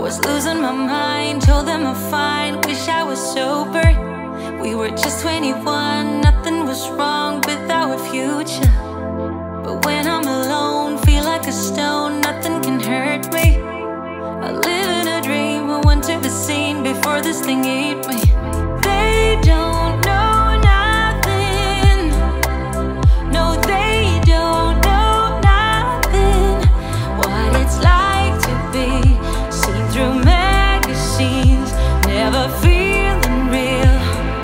was losing my mind, told them I'm fine, wish I was sober. We were just 21, nothing was wrong with our future. But when I'm alone, feel like a stone, nothing can hurt me. I live in a dream, I went to the scene before this thing ate me. They don't know nothing. No, they don't know nothing. What it's like to be seen through magazines, never feeling real.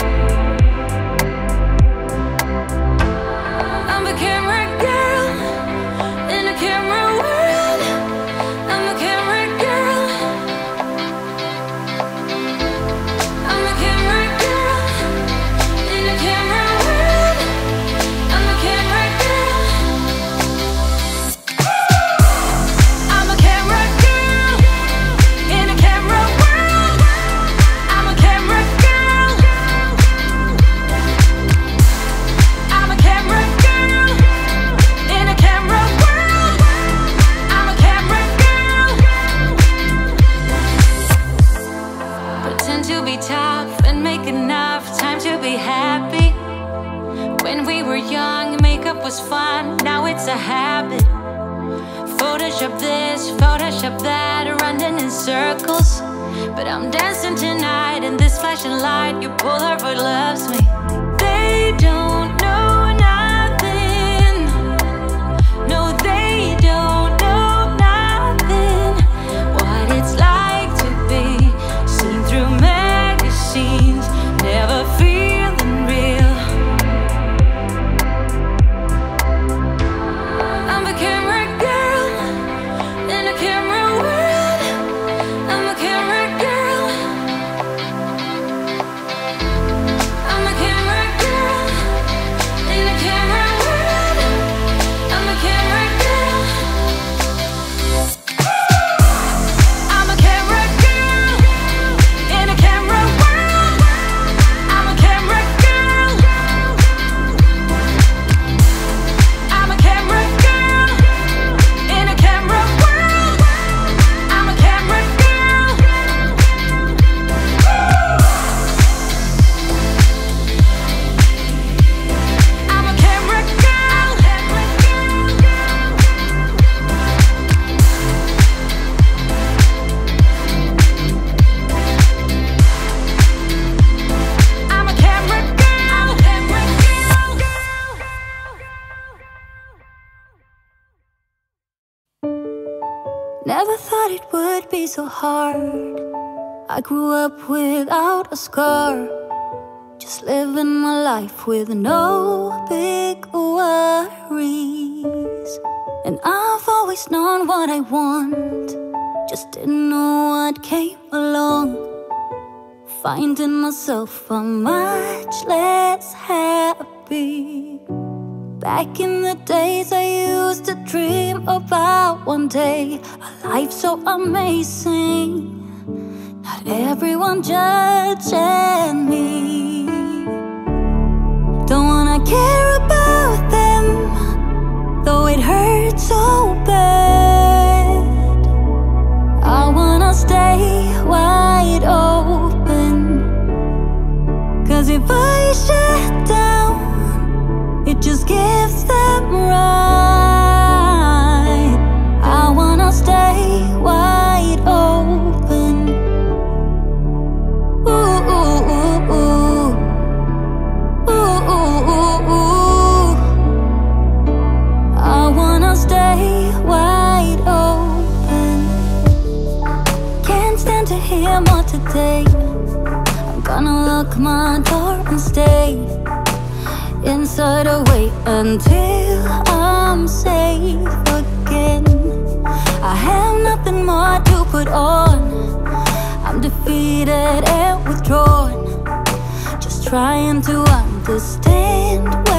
I'm a camera girl in a camera world. I'm a camera girl. I'm a camera girl in a camera world. I'm a camera girl. I'm a camera girl in a camera world. I'm a camera girl. I'm a camera girl in a camera world. I'm a camera girl. Pretend to be tough and make enough time to be happy. When we were young, makeup was fun, now it's a habit. Photoshop this, Photoshop that, running in circles. But I'm dancing tonight in this flashing light. Your Polaroid loves me. They don't know nothing. No, they don't know nothing. What it's like to be seen through magazines, never feeling real. I'm a camera girl in a camera world. I'm a camera girl. I'm a camera girl in a camera world. I'm a camera girl. I'm a camera girl in a camera world. I'm a camera girl. I'm a camera girl in a camera world. I'm a camera girl. I'm a camera girl. I'm a camera girl. Never thought it would be so hard. I grew up without a scar, just living my life with no big worries. And I've always known what I want, just didn't know what came along. Finding myself a much less happy. Back in the days I used to dream about one day a life so amazing, not everyone judging me. Don't wanna care about them, though it hurts so bad. I wanna stay wide open, 'cause if I shut down, it just gives them right. I wanna stay wide open. Ooh, ooh, ooh, ooh. Ooh, ooh, ooh, ooh. I wanna stay wide open. Can't stand to hear more today. I'm gonna lock my door and stay inside or wait until I'm safe again. I have nothing more to put on. I'm defeated and withdrawn, just trying to understand